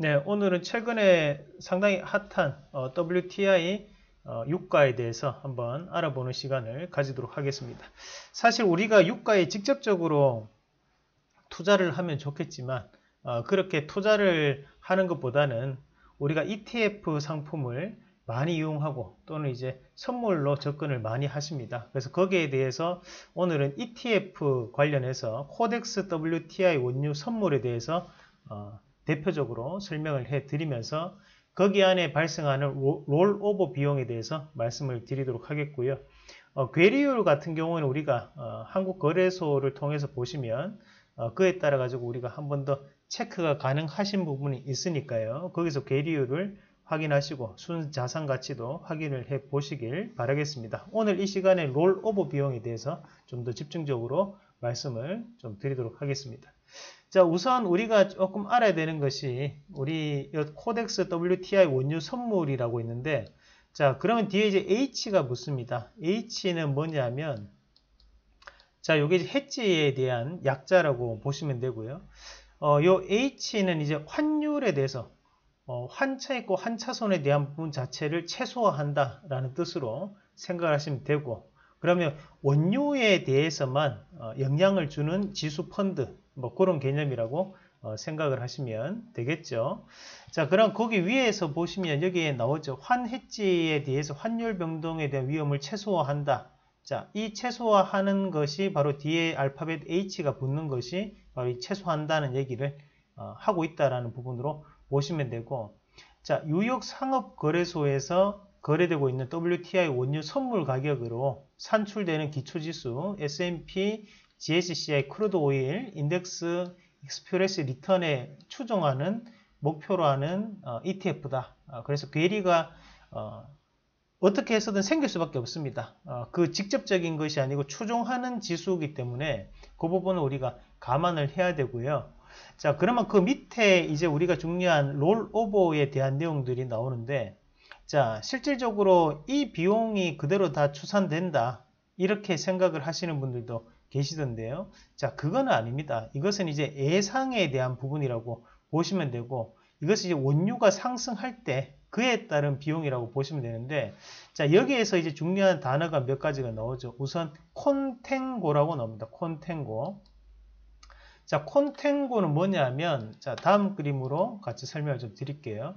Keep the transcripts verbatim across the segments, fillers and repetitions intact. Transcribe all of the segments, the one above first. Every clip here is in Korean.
네, 오늘은 최근에 상당히 핫한 어, 더블유티아이 어, 유가에 대해서 한번 알아보는 시간을 가지도록 하겠습니다. 사실 우리가 유가에 직접적으로 투자를 하면 좋겠지만 어, 그렇게 투자를 하는 것보다는 우리가 이티에프 상품을 많이 이용하고 또는 이제 선물로 접근을 많이 하십니다. 그래서 거기에 대해서 오늘은 이티에프 관련해서 코덱스 더블유티아이 원유 선물에 대해서 어, 대표적으로 설명을 해 드리면서 거기 안에 발생하는 롤오버 비용에 대해서 말씀을 드리도록 하겠고요. 어, 괴리율 같은 경우는 우리가 어, 한국거래소를 통해서 보시면 어, 그에 따라 가지고 우리가 한 번 더 체크가 가능하신 부분이 있으니까요. 거기서 괴리율을 확인하시고 순자산 가치도 확인을 해 보시길 바라겠습니다. 오늘 이 시간에 롤오버 비용에 대해서 좀 더 집중적으로 말씀을 좀 드리도록 하겠습니다. 자, 우선 우리가 조금 알아야 되는 것이 우리 코덱스 더블유티아이 원유 선물이라고 있는데, 자, 그러면 뒤에 이제 H가 붙습니다. H는 뭐냐면, 자, 요게 이제 해지에 대한 약자라고 보시면 되고요. 어, 요 H는 이제 환율에 대해서 어, 환차 있고 환차손에 대한 부분 자체를 최소화한다라는 뜻으로 생각을 하시면 되고, 그러면 원유에 대해서만 어, 영향을 주는 지수 펀드, 뭐 그런 개념이라고 어, 생각을 하시면 되겠죠. 자, 그럼 거기 위에서 보시면 여기에 나오죠. 환해지에 대해서 환율 변동에 대한 위험을 최소화한다. 자, 이 최소화하는 것이 바로 뒤에 알파벳 H가 붙는 것이 바로 이 최소화한다는 얘기를 어, 하고 있다라는 부분으로 보시면 되고, 자, 뉴욕 상업거래소에서 거래되고 있는 더블유티아이 원유 선물 가격으로 산출되는 기초지수 에스 앤 피 지에스씨아이 크루드 오일 인덱스 익스프레스 리턴에 추종하는 목표로 하는 어, 이티에프다. 어, 그래서 괴리가 어, 어떻게 해서든 생길 수밖에 없습니다. 어, 그 직접적인 것이 아니고 추종하는 지수이기 때문에 그 부분을 우리가 감안을 해야 되고요. 자, 그러면 그 밑에 이제 우리가 중요한 롤오버에 대한 내용들이 나오는데, 자, 실질적으로 이 비용이 그대로 다 추산된다, 이렇게 생각을 하시는 분들도 계시던데요. 자, 그거는 아닙니다. 이것은 이제 예상에 대한 부분이라고 보시면 되고, 이것이 이제 원유가 상승할 때 그에 따른 비용이라고 보시면 되는데, 자, 여기에서 이제 중요한 단어가 몇 가지가 나오죠. 우선 콘탱고라고 나옵니다. 콘탱고. 자, 콘탱고는 뭐냐면, 자, 다음 그림으로 같이 설명을 좀 드릴게요.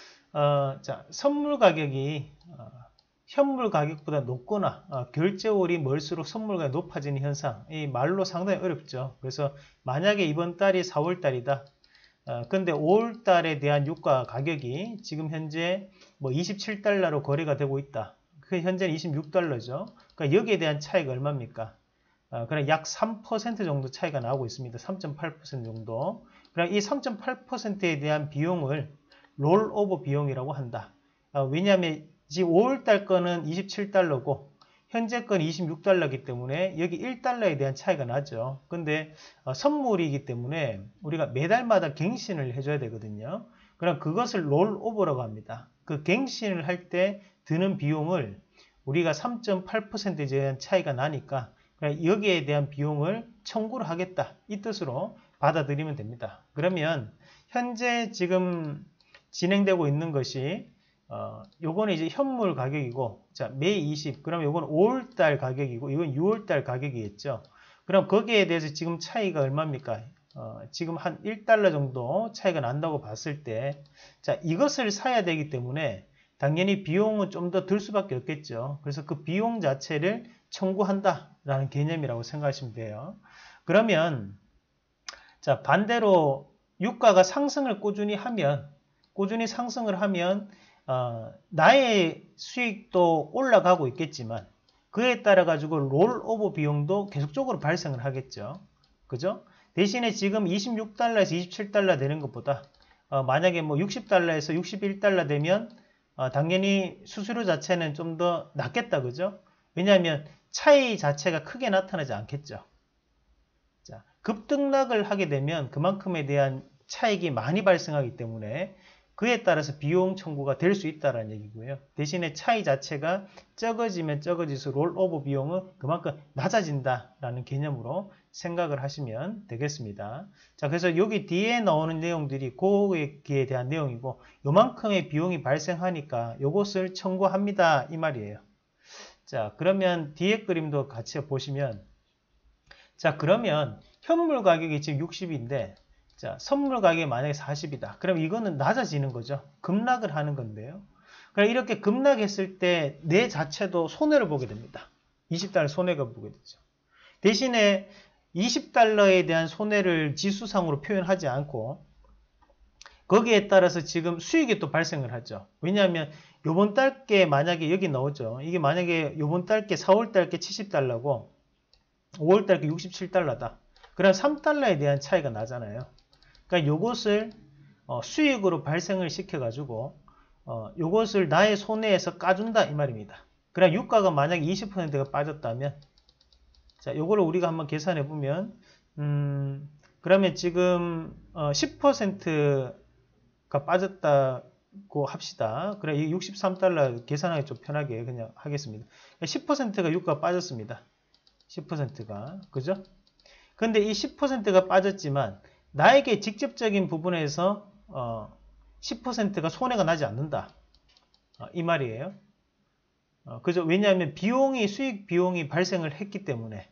어, 자, 선물 가격이 어, 현물 가격보다 높거나 어, 결제월이 멀수록 선물 가격이 높아지는 현상, 이 말로 상당히 어렵죠. 그래서 만약에 이번 달이 사월 달이다. 어, 근데 오월 달에 대한 유가 가격이 지금 현재 뭐 이십칠 달러로 거래가 되고 있다. 그 현재는 이십육 달러죠. 그러니까 여기에 대한 차이가 얼마입니까? 어, 그럼 약 삼 퍼센트 정도 차이가 나오고 있습니다. 삼 점 팔 퍼센트 정도. 그럼 이 삼 점 팔 퍼센트에 대한 비용을 롤오버 비용이라고 한다. 어, 왜냐하면 지금 오월 달 거는 이십칠 달러고 현재 건 이십육 달러이기 때문에 여기 일 달러에 대한 차이가 나죠. 근데 어, 선물이기 때문에 우리가 매달마다 갱신을 해줘야 되거든요. 그럼 그것을 롤오버라고 합니다. 그 갱신을 할 때 드는 비용을 우리가 삼 점 팔 퍼센트에 대한 차이가 나니까 여기에 대한 비용을 청구를 하겠다, 이 뜻으로 받아들이면 됩니다. 그러면 현재 지금 진행되고 있는 것이 어, 요거는 이제 현물 가격이고, 자, 매이 이십, 그러면 요거는 오월 달 가격이고, 이건 유월 달 가격이겠죠. 그럼 거기에 대해서 지금 차이가 얼마입니까? 어, 지금 한 일 달러 정도 차이가 난다고 봤을 때, 자, 이것을 사야 되기 때문에 당연히 비용은 좀 더 들 수밖에 없겠죠. 그래서 그 비용 자체를 청구한다라는 개념이라고 생각하시면 돼요. 그러면, 자, 반대로 유가가 상승을 꾸준히 하면, 꾸준히 상승을 하면 어, 나의 수익도 올라가고 있겠지만 그에 따라 가지고 롤오버 비용도 계속적으로 발생을 하겠죠. 그죠? 대신에 지금 이십육 달러에서 이십칠 달러 되는 것보다 어, 만약에 뭐 육십 달러에서 육십일 달러 되면 어, 당연히 수수료 자체는 좀 더 낮겠다. 그죠? 왜냐하면 차이 자체가 크게 나타나지 않겠죠. 자, 급등락을 하게 되면 그만큼에 대한 차익이 많이 발생하기 때문에 그에 따라서 비용 청구가 될 수 있다는 얘기고요. 대신에 차이 자체가 적어지면 적어질수록 롤오버 비용은 그만큼 낮아진다라는 개념으로 생각을 하시면 되겠습니다. 자, 그래서 여기 뒤에 나오는 내용들이 고객에 대한 내용이고 요만큼의 비용이 발생하니까 요것을 청구합니다 이 말이에요. 자, 그러면 뒤에 그림도 같이 보시면, 자, 그러면 현물 가격이 지금 육십인데 자, 선물 가격이 만약에 사십이다. 그럼 이거는 낮아지는 거죠. 급락을 하는 건데요. 그럼 이렇게 급락했을 때 내 자체도 손해를 보게 됩니다. 이십 달러 손해가 보게 되죠. 대신에 이십 달러에 대한 손해를 지수상으로 표현하지 않고 거기에 따라서 지금 수익이 또 발생을 하죠. 왜냐하면 요번 달께 만약에 여기 나오죠. 이게 만약에 요번 달께 사월 달께 칠십 달러고 오월 달께 육십칠 달러다. 그럼 삼 달러에 대한 차이가 나잖아요. 그러니까 요것을 어, 수익으로 발생을 시켜가지고 어, 요것을 나의 손해에서 까준다 이 말입니다. 그럼 유가가 만약에 이십 퍼센트가 빠졌다면 자, 요거를 우리가 한번 계산해 보면 음, 그러면 지금 어, 십 퍼센트가 빠졌다고 합시다. 그래 이 육십삼 달러 계산하기 좀 편하게 그냥 하겠습니다. 십 퍼센트가 유가가 빠졌습니다. 십 퍼센트가 그죠? 근데 이 십 퍼센트가 빠졌지만 나에게 직접적인 부분에서 어, 십 퍼센트가 손해가 나지 않는다. 어, 이 말이에요. 어, 그죠? 왜냐하면 비용이 수익 비용이 발생을 했기 때문에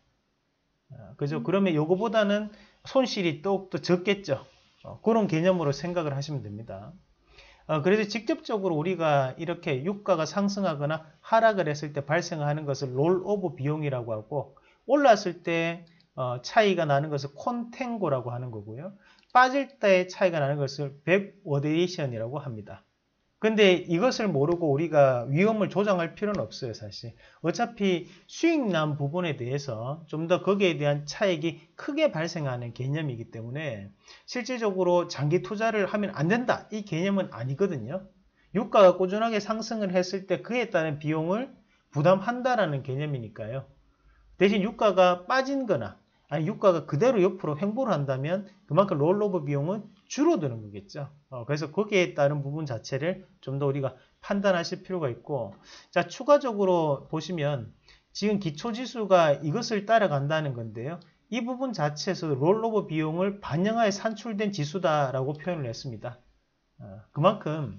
어, 그죠? 그러면 요거보다는 손실이 또, 또 적겠죠. 어, 그런 개념으로 생각을 하시면 됩니다. 어, 그래서 직접적으로 우리가 이렇게 유가가 상승하거나 하락을 했을 때 발생하는 것을 롤오버 비용이라고 하고 올랐을 때 어, 차이가 나는 것을 콘탱고라고 하는 거고요. 빠질 때 차이가 나는 것을 백워데이션이라고 합니다. 근데 이것을 모르고 우리가 위험을 조장할 필요는 없어요, 사실. 어차피 수익 난 부분에 대해서 좀 더 거기에 대한 차익이 크게 발생하는 개념이기 때문에 실질적으로 장기 투자를 하면 안 된다. 이 개념은 아니거든요. 유가가 꾸준하게 상승을 했을 때 그에 따른 비용을 부담한다라는 개념이니까요. 대신 유가가 빠진 거나 아니 유가가 그대로 옆으로 횡보를 한다면 그만큼 롤오버 비용은 줄어드는 거겠죠. 어, 그래서 거기에 따른 부분 자체를 좀 더 우리가 판단하실 필요가 있고 자 추가적으로 보시면 지금 기초지수가 이것을 따라간다는 건데요. 이 부분 자체에서 롤오버 비용을 반영하여 산출된 지수다라고 표현을 했습니다. 어, 그만큼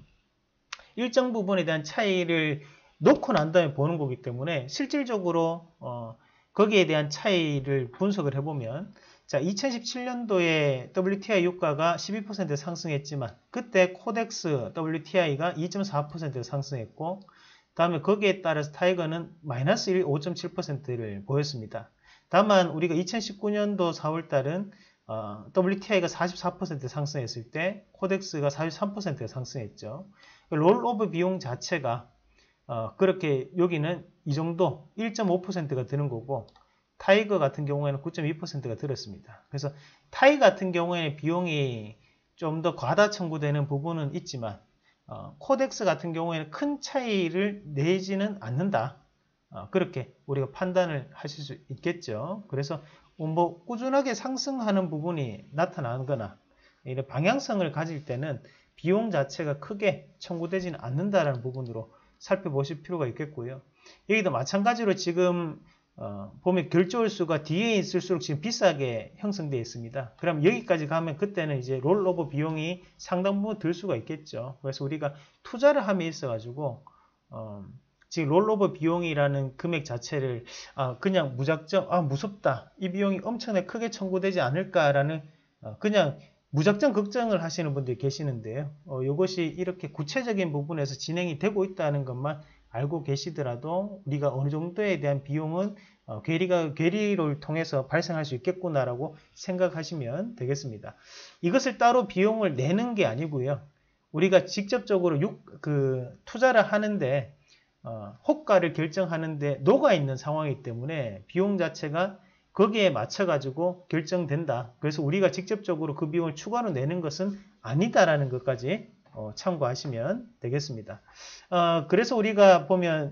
일정 부분에 대한 차이를 놓고 난 다음에 보는 거기 때문에 실질적으로 어, 거기에 대한 차이를 분석을 해보면 자 이천십칠 년도에 더블유티아이 유가가 십이 퍼센트 상승했지만 그때 코덱스 더블유티아이가 이 점 사 퍼센트 상승했고 다음에 거기에 따라서 타이거는 마이너스 오 점 칠 퍼센트를 보였습니다. 다만 우리가 이천십구 년도 사월 달은 어, 더블유티아이가 사십사 퍼센트 상승했을 때 코덱스가 사십삼 퍼센트 상승했죠. 롤오버 비용 자체가 어, 그렇게 여기는 이 정도 일 점 오 퍼센트가 드는 거고 타이거 같은 경우에는 구 점 이 퍼센트가 들었습니다. 그래서 타이 같은 경우에는 비용이 좀 더 과다 청구되는 부분은 있지만 어, 코덱스 같은 경우에는 큰 차이를 내지는 않는다. 어, 그렇게 우리가 판단을 하실 수 있겠죠. 그래서 뭐 꾸준하게 상승하는 부분이 나타나거나 이런 방향성을 가질 때는 비용 자체가 크게 청구되지는 않는다라는 부분으로 살펴보실 필요가 있겠고요. 여기도 마찬가지로 지금 어, 보면 결제홀수가 뒤에 있을수록 지금 비싸게 형성되어 있습니다. 그럼 여기까지 가면 그때는 이제 롤오버 비용이 상당 부분 들 수가 있겠죠. 그래서 우리가 투자를 함에 있어 가지고 어, 지금 롤오버 비용이라는 금액 자체를 아, 그냥 무작정 아 무섭다 이 비용이 엄청나게 크게 청구되지 않을까라는 어, 그냥 무작정 걱정을 하시는 분들이 계시는데요. 어, 이것이 이렇게 구체적인 부분에서 진행이 되고 있다는 것만 알고 계시더라도 우리가 어느 정도에 대한 비용은 어, 괴리가, 괴리를 통해서 발생할 수 있겠구나라고 생각하시면 되겠습니다. 이것을 따로 비용을 내는 게 아니고요. 우리가 직접적으로 육, 그, 투자를 하는데 어, 호가를 결정하는데 녹아있는 상황이기 때문에 비용 자체가 거기에 맞춰가지고 결정된다. 그래서 우리가 직접적으로 그 비용을 추가로 내는 것은 아니다라는 것까지 어, 참고하시면 되겠습니다. 어, 그래서 우리가 보면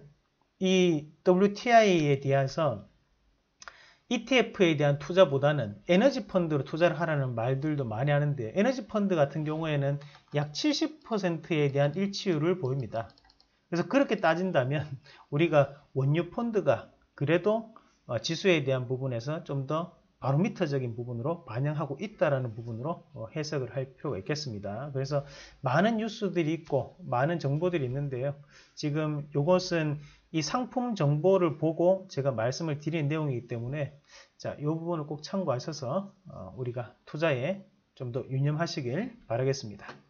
이 더블유티아이에 대해서 이티에프에 대한 투자보다는 에너지 펀드로 투자를 하라는 말들도 많이 하는데 에너지 펀드 같은 경우에는 약 칠십 퍼센트에 대한 일치율을 보입니다. 그래서 그렇게 따진다면 우리가 원유 펀드가 그래도 어, 지수에 대한 부분에서 좀 더 바로미터적인 부분으로 반영하고 있다라는 부분으로 어, 해석을 할 필요가 있겠습니다. 그래서 많은 뉴스들이 있고 많은 정보들이 있는데요. 지금 이것은 이 상품 정보를 보고 제가 말씀을 드리는 내용이기 때문에 자, 이 부분을 꼭 참고하셔서 어, 우리가 투자에 좀 더 유념하시길 바라겠습니다.